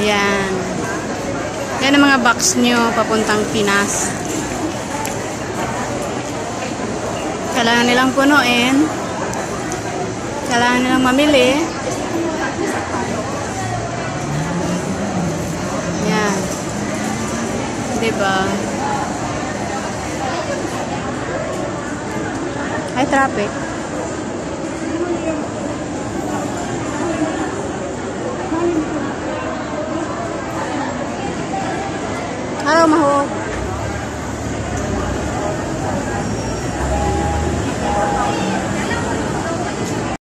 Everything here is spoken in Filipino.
Yan. Yan ang mga box nyo papuntang Pinas. Kailangan nilang punuin. Kailangan nilang mamili. Yan. Diba? Ay, traffic. Araw mahog.